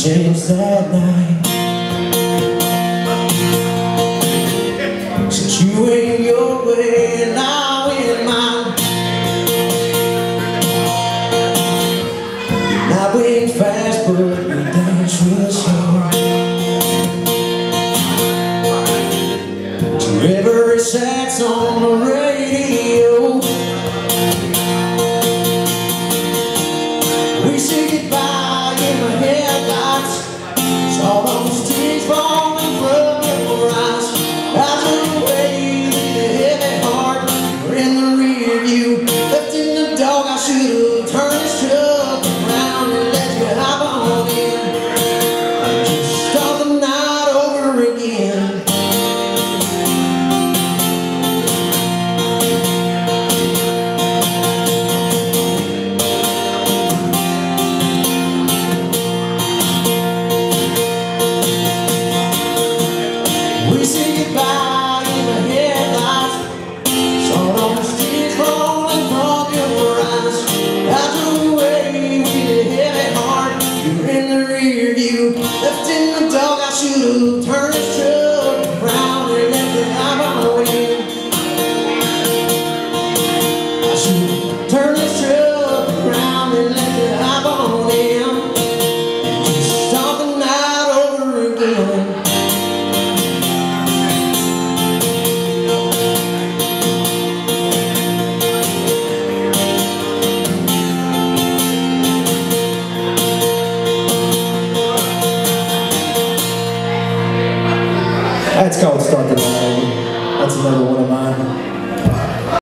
changed that night. Since you went your way and I went mine, and I went fast but the dance was slow. To every sad song on the radio, we say goodbye in my headlights. Saw those tears falling from your eyes. I took away with a heavy heart. You're in the rear view, left in the dog. I should have turned this truck around and let you hop on in. Just start the night over again. We say goodbye in the headlights. Saw those tears falling from your eyes. I drove away with a heavy heart. You're in the rear view, left in the dog. I should have turned this truck around and let you hop on in. I should have turned this truck around and let you hop on in. Just start the night over again. That's called Start the Night.